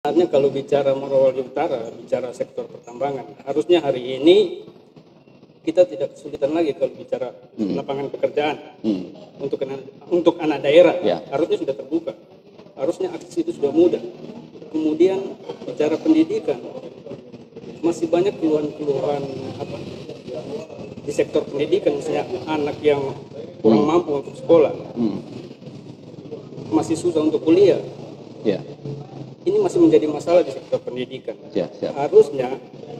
Sebenarnya kalau bicara Morowali Utara, bicara sektor pertambangan, harusnya hari ini kita tidak kesulitan lagi kalau bicara lapangan pekerjaan untuk anak daerah. Harusnya sudah terbuka, harusnya akses itu sudah mudah. Kemudian bicara pendidikan, masih banyak keluhan-keluhan di sektor pendidikan, misalnya anak yang kurang mampu untuk sekolah, masih susah untuk kuliah. Ini masih menjadi masalah di sektor pendidikan. Harusnya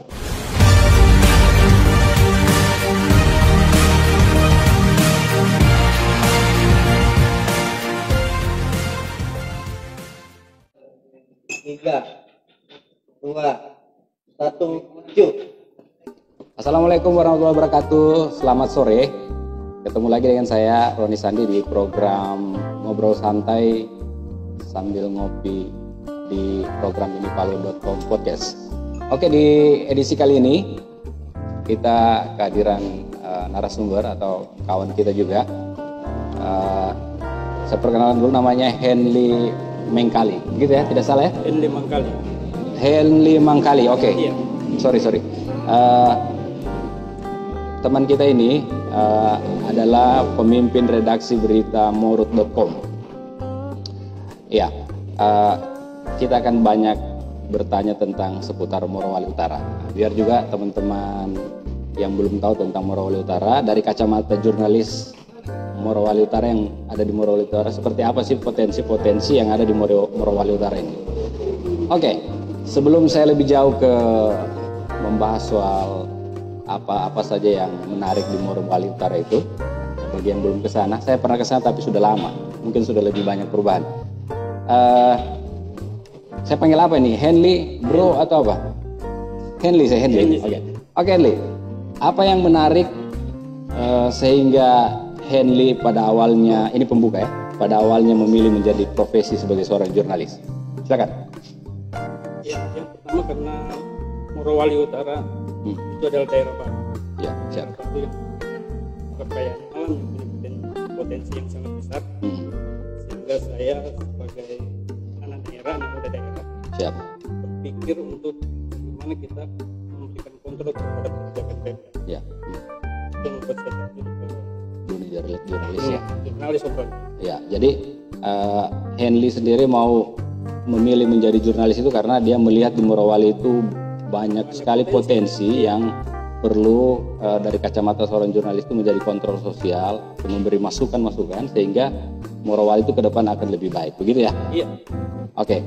Assalamualaikum warahmatullahi wabarakatuh. Selamat sore. Ketemu lagi dengan saya Roni Sandi di program Ngobrol Santai sambil ngopi di program inipalo.com podcast. Oke, di edisi kali ini kita kehadiran narasumber atau kawan kita juga. Saya perkenalkan dulu, namanya Henly Mengkali, gitu ya, tidak salah ya? Henly Mangkali, oke. Iya. Sorry. Teman kita ini adalah pemimpin redaksi berita morut.com. Ya, kita akan banyak bertanya tentang seputar Morowali Utara. Biar juga teman-teman yang belum tahu tentang Morowali Utara, dari kacamata jurnalis Morowali Utara yang ada di Morowali Utara, seperti apa sih potensi-potensi yang ada di Morowali Utara ini. Oke, sebelum saya lebih jauh ke membahas soal apa saja yang menarik di Morowali Utara itu, bagi yang belum ke sana, saya pernah ke sana tapi sudah lama, mungkin sudah lebih banyak perubahan. Saya panggil apa ini? Henly, bro, atau apa? Henly. Oke, Henly. Apa yang menarik sehingga Henly pada awalnya, ini pembuka ya, pada awalnya memilih menjadi profesi sebagai seorang jurnalis? Silakan. Ya, yang pertama karena Morowali Utara itu adalah daerah baru. Ya, siap. Satu yang kekayaan alam yang punya potensi yang sangat besar. Sehingga saya sebagai anak daerah, anak muda daerah, siap, berpikir untuk bagaimana kita memberikan kontrol terhadap kebijakan Pemda. Ya. Itu membuat saya terjun ke dunia jurnalis ya. Jurnalis Ya, jadi Henly sendiri mau memilih menjadi jurnalis itu karena dia melihat di Morowali itu banyak sekali potensi yang perlu dari kacamata seorang jurnalis itu menjadi kontrol sosial, memberi masukan-masukan sehingga Morowali itu ke depan akan lebih baik, begitu ya? Iya. Oke.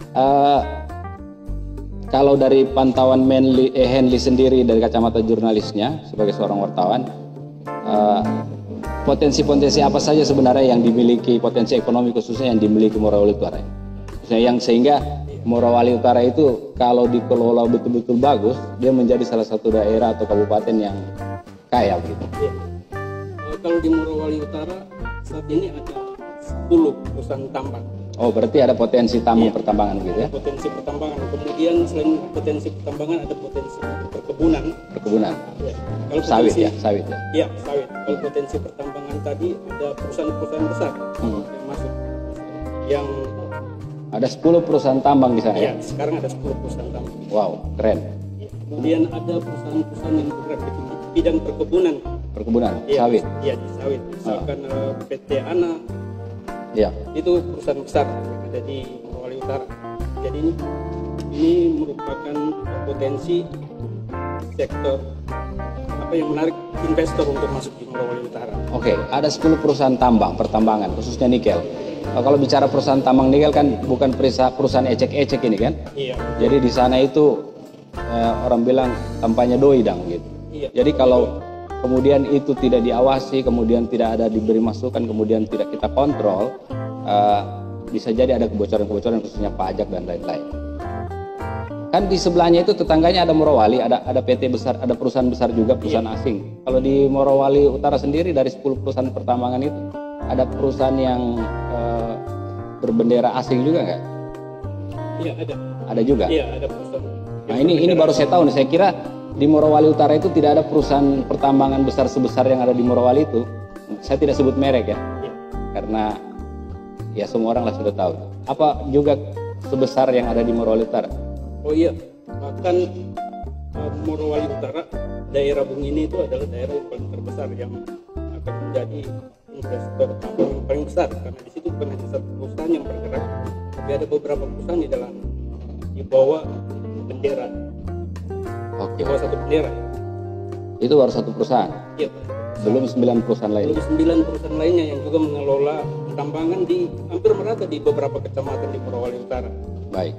Kalau dari pantauan Henly sendiri dari kacamata jurnalisnya sebagai seorang wartawan, potensi-potensi apa saja sebenarnya yang dimiliki, potensi ekonomi khususnya yang dimiliki Morowali Utara? Yang sehingga Morowali Utara itu kalau dikelola betul-betul bagus, dia menjadi salah satu daerah atau kabupaten yang kaya gitu. Iya. Kalau di Morowali Utara saat ini ada 10 perusahaan tambang. Oh, berarti ada potensi pertambangan gitu ya? Potensi pertambangan. Kemudian selain potensi pertambangan ada potensi perkebunan. Ya. Kalau sawit potensi, ya, sawit ya. Iya, sawit. Kalau potensi pertambangan tadi ada perusahaan-perusahaan besar yang masuk. Yang ada 10 perusahaan tambang di sana ya? Sekarang ada 10 perusahaan tambang. Wow, keren. Ya. Kemudian ada perusahaan-perusahaan yang bergerak di bidang perkebunan. Sawit. Iya, di sawit. Misalkan PT Ana. Ya. Itu perusahaan besar yang ada di Morowali Utara. Jadi ini merupakan potensi sektor yang menarik investor untuk masuk di Morowali Utara. Oke, ada 10 perusahaan pertambangan khususnya nikel. Kalau bicara perusahaan tambang nikel kan bukan perusahaan ecek-ecek ini kan? Iya. Jadi di sana itu orang bilang tempatnya doi dang gitu. Iya. Jadi kalau kemudian itu tidak diawasi, kemudian tidak ada diberi masukan, kemudian tidak kita kontrol, bisa jadi ada kebocoran-kebocoran khususnya pajak dan lain-lain. Kan di sebelahnya itu tetangganya ada Morowali, ada PT besar, ada perusahaan besar juga, perusahaan asing. Kalau di Morowali Utara sendiri dari 10 perusahaan pertambangan itu ada perusahaan yang berbendera asing juga nggak? Iya, ada. Ada juga? Iya, ada perusahaan. Nah ini baru saya tahu nih, saya kira di Morowali Utara itu tidak ada perusahaan pertambangan besar sebesar yang ada di Morowali itu. Saya tidak sebut merek ya, karena ya semua orang lah sudah tahu. Apa juga sebesar yang ada di Morowali Utara. Oh iya, bahkan Morowali Utara, daerah Bung ini itu adalah daerah yang paling terbesar yang akan menjadi investor tambang yang paling besar, karena di situ bukan hanya satu perusahaan yang bergerak, tapi ada beberapa perusahaan di bawah bendera, Oke. di bawah satu bendera. Itu baru satu perusahaan. Iya, Belum 9 perusahaan lain. ada 9 perusahaan lainnya yang juga mengelola tambangan di hampir merata di beberapa kecamatan di Morowali Utara. Baik.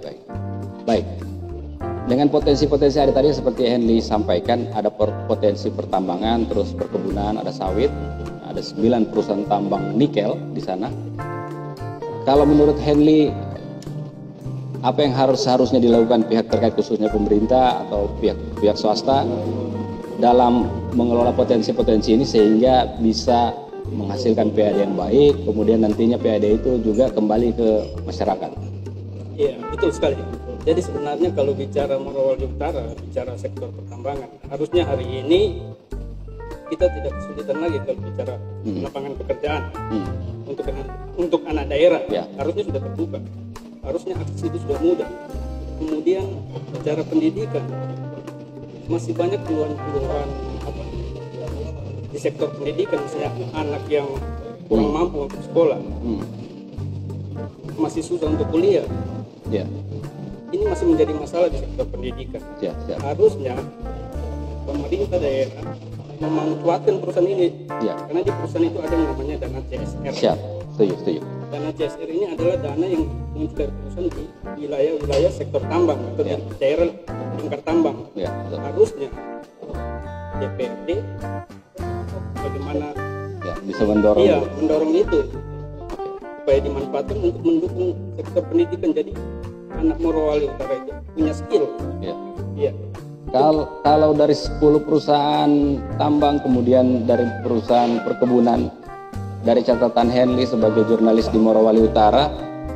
Dengan potensi-potensi ada tadi seperti Henly sampaikan, ada potensi pertambangan, terus perkebunan, ada sawit, ada 9 perusahaan tambang nikel di sana. Kalau menurut Henly, apa yang harusnya dilakukan pihak terkait, khususnya pemerintah atau pihak swasta dalam mengelola potensi-potensi ini sehingga bisa menghasilkan PAD yang baik, kemudian nantinya PAD itu juga kembali ke masyarakat? Iya, betul sekali. Jadi sebenarnya kalau bicara Morowali Utara, bicara sektor pertambangan, harusnya hari ini kita tidak kesulitan lagi kalau bicara lapangan pekerjaan untuk anak daerah. Ya. Harusnya sudah terbuka, harusnya akses itu sudah mudah. Kemudian bicara pendidikan, masih banyak peluang-peluang di sektor pendidikan, misalnya anak yang kurang mampu untuk sekolah, masih susah untuk kuliah. Ya. Ini masih menjadi masalah di sektor pendidikan. Siap. Harusnya pemerintah daerah memanfaatkan perusahaan ini, karena di perusahaan itu ada yang namanya dana CSR. Siap, setuju. Dana CSR ini adalah dana yang muncul dari perusahaan di wilayah sektor tambang atau di daerah lingkar tambang. Ya, betul. Harusnya DPRD bagaimana bisa mendorong. Iya, mendorong itu supaya dimanfaatkan untuk mendukung sektor pendidikan. Jadi anak Morowali Utara itu punya skill. Iya. Kalau dari 10 perusahaan tambang, kemudian dari perusahaan perkebunan, dari catatan Henly sebagai jurnalis di Morowali Utara,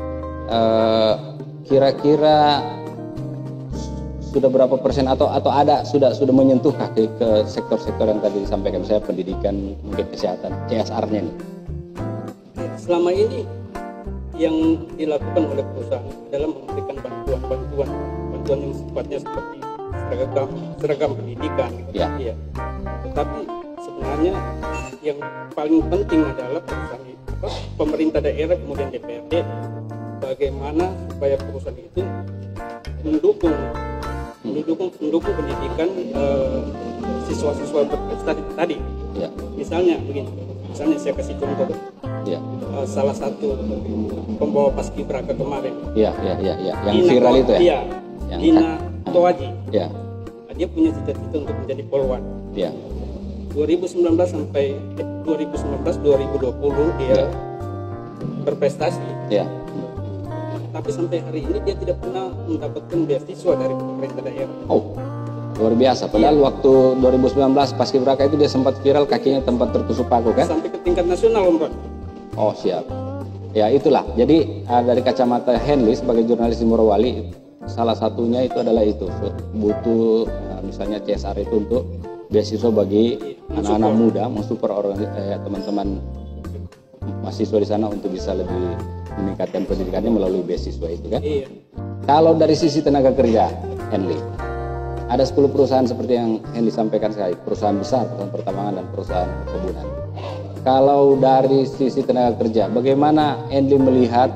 kira-kira sudah berapa persen atau ada sudah menyentuhkah ke sektor-sektor yang tadi disampaikan, misalnya pendidikan, mungkin kesehatan, CSR-nya nih? Selama ini yang dilakukan oleh perusahaan adalah memberikan bantuan yang sifatnya seperti seragam pendidikan. Iya. Tetapi sebenarnya yang paling penting adalah pemerintah daerah kemudian DPRD, bagaimana supaya perusahaan itu mendukung pendidikan siswa-siswa berprestasi tadi. Misalnya begini, saya kasih contoh. Salah satu pembawa paskibraka kemarin. Yang viral itu ya. Iya. Dina Toaji. Dia punya cita-cita untuk menjadi polwan. 2019 sampai 2019-2020 dia berprestasi. Tapi sampai hari ini dia tidak pernah mendapatkan beasiswa dari pemerintah daerah. Oh, luar biasa. Padahal waktu 2019 paskibraka itu dia sempat viral, kakinya tempat tertusuk paku kan? Sampai ke tingkat nasional, Om Ron. Oh, siap. Ya itulah. Jadi dari kacamata Henly sebagai jurnalis di Morowali, salah satunya itu adalah itu butuh misalnya CSR itu untuk beasiswa bagi anak-anak muda, mensupport teman-teman mahasiswa di sana untuk bisa lebih meningkatkan pendidikannya melalui beasiswa itu kan. Kalau dari sisi tenaga kerja, Henly, ada 10 perusahaan seperti yang Henly sampaikan sekali, perusahaan besar, perusahaan pertambangan dan perusahaan perkebunan. Kalau dari sisi tenaga kerja, bagaimana Henly melihat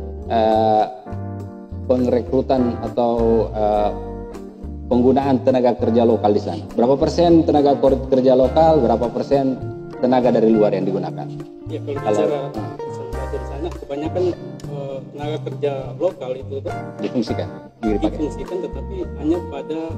pengrekrutan atau penggunaan tenaga kerja lokal di sana? Berapa persen tenaga kerja lokal, berapa persen tenaga dari luar yang digunakan? Ya, kalau bicara di sana kebanyakan tenaga kerja lokal itu difungsikan, tetapi hanya pada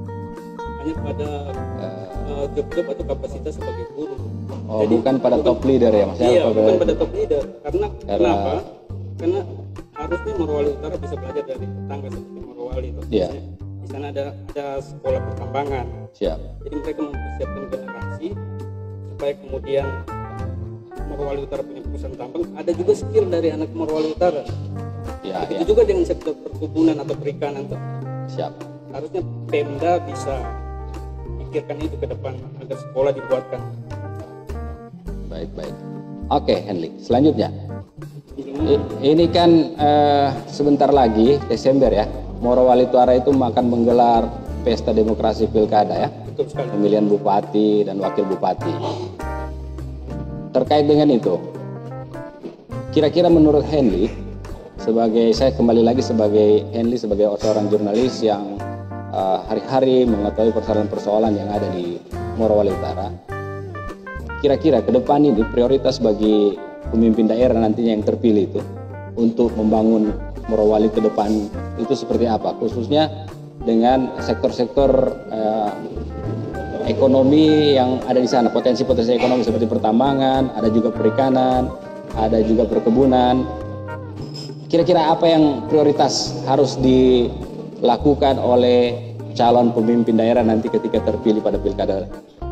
job atau kapasitas sebagai guru. Oh, jadi bukan pada top leader ya, maksudnya? Iya, bukan pada top leader. Kenapa? Karena harusnya Morowali Utara bisa belajar dari tetangga seperti Morowali itu. Di sana ada sekolah pertambangan. Siap. Jadi mereka mempersiapkan generasi supaya kemudian Morowali Utara punya perusahaan tambang. Ada juga skill dari anak Morowali Utara. Itu juga dengan sektor perkebunan atau perikanan. Siap. Harusnya Pemda bisa pikirkan itu ke depan agar sekolah dibuatkan. Baik. Oke, Henly. Selanjutnya. Ini kan sebentar lagi Desember ya, Morowali Utara itu akan menggelar pesta demokrasi pilkada ya, Betul sekali. pemilihan bupati dan wakil bupati. Terkait dengan itu, kira-kira menurut Henly, saya kembali lagi sebagai Henly sebagai seorang jurnalis yang hari-hari mengetahui persoalan-persoalan yang ada di Morowali Utara. Kira-kira ke depan ini prioritas bagi pemimpin daerah nantinya yang terpilih itu untuk membangun Morowali ke depan itu seperti apa? Khususnya dengan sektor-sektor ekonomi yang ada di sana, potensi-potensi ekonomi seperti pertambangan, ada juga perikanan, ada juga perkebunan. Kira-kira apa yang prioritas harus dilakukan oleh calon pemimpin daerah nanti ketika terpilih pada pilkada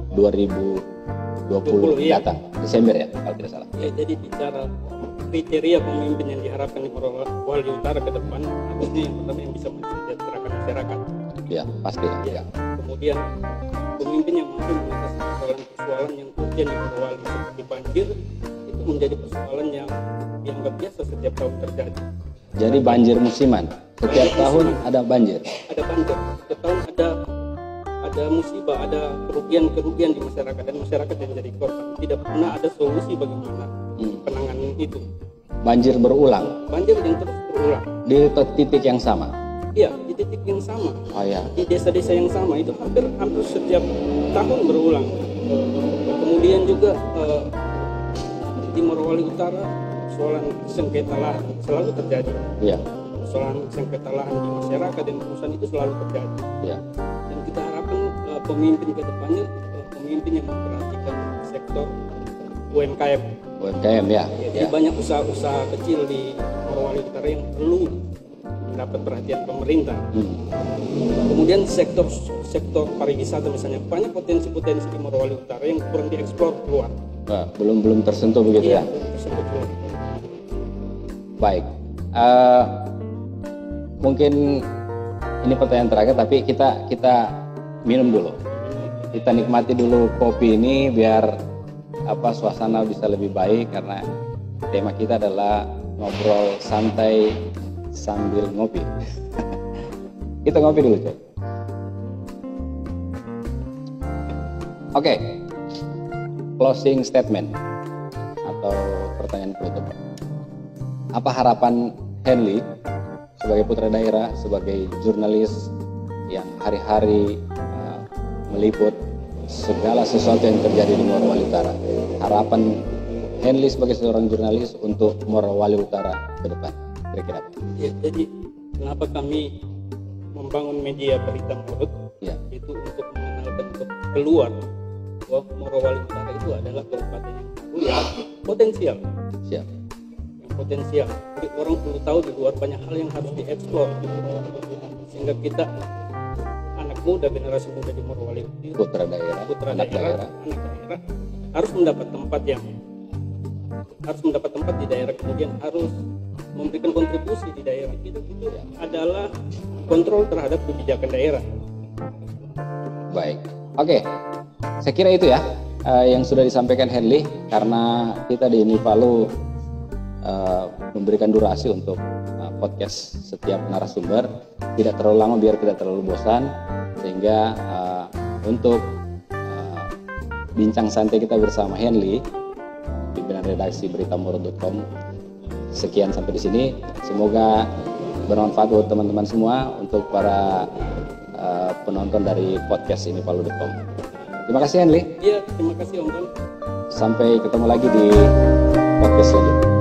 2020 datang, Desember ya kalau tidak salah. Ya, jadi bicara kriteria pemimpin yang diharapkan di Morowali Utara ke depan, harusnya yang pertama yang bisa mensejahterakan masyarakat. Ya, pasti. Ya. Kemudian pemimpin yang mampu mengatasi persoalan-persoalan yang urgent di Morowali seperti banjir, itu menjadi persoalan yang dianggap biasa setiap tahun terjadi. Jadi banjir musiman, setiap tahun ada banjir. Ada banjir, setiap tahun ada musibah, ada kerugian di masyarakat dan masyarakat yang jadi korban. Tidak pernah ada solusi bagaimana penanganan itu. Banjir berulang. Banjir yang terus berulang. Di titik yang sama. Iya, di titik yang sama. Oh ya. Di desa-desa yang sama itu hampir setiap tahun berulang. Kemudian juga di Morowali Utara persoalan sengketa lahan selalu terjadi. Iya. Persoalan sengketa lahan di masyarakat dan perusahaan itu selalu terjadi. Iya. Dan kita harapkan pemimpin ke depannya pemimpin yang memperhatikan sektor UMKM. UMKM ya. Jadi banyak usaha-usaha kecil di Morowali Utara yang perlu mendapat perhatian pemerintah. Kemudian sektor pariwisata misalnya, banyak potensi-potensi di Morowali Utara yang kurang dieksplor keluar. Belum tersentuh begitu ya. Tersebut keluar. Baik. Mungkin ini pertanyaan terakhir, tapi kita minum dulu. Kita nikmati dulu kopi ini biar suasana bisa lebih baik, karena tema kita adalah ngobrol santai sambil ngopi. Kita ngopi dulu, coy. Oke. Closing statement atau pertanyaan penutup. Apa harapan Henly sebagai putra daerah, sebagai jurnalis yang hari-hari meliput segala sesuatu yang terjadi di Morowali Utara? Harapan Henly sebagai seorang jurnalis untuk Morowali Utara ke depan, kira-kira apa? Ya, jadi kenapa kami membangun media berita Morut? Ya. Itu untuk mengenalkan keluar bahwa Morowali Utara itu adalah kabupaten yang potensial. Siap. Yang potensial. Jadi orang perlu tahu di luar banyak hal yang harus dieksplor. Sehingga kita anak muda, generasi muda di Morowali Utara, Putra daerah, anak daerah harus mendapat tempat di daerah, kemudian harus memberikan kontribusi di daerah. Itu adalah kontrol terhadap kebijakan daerah. Baik. Oke. Saya kira itu ya yang sudah disampaikan Henly, karena kita di Unipalu memberikan durasi untuk podcast setiap narasumber, tidak terlalu lama biar tidak terlalu bosan, sehingga untuk bincang santai kita bersama Henly, pimpinan redaksi beritamorot.com, sekian sampai di sini. Semoga bermanfaat buat teman-teman semua, untuk para penonton dari podcast Unipalu.com. Terima kasih Henly. Iya, terima kasih Om Don. Sampai ketemu lagi di podcast selanjutnya.